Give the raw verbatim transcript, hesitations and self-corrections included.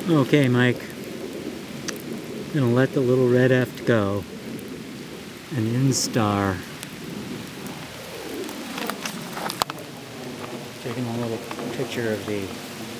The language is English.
Okay, Mike. I'm gonna let the little red eft go. An instar. Taking a little picture of the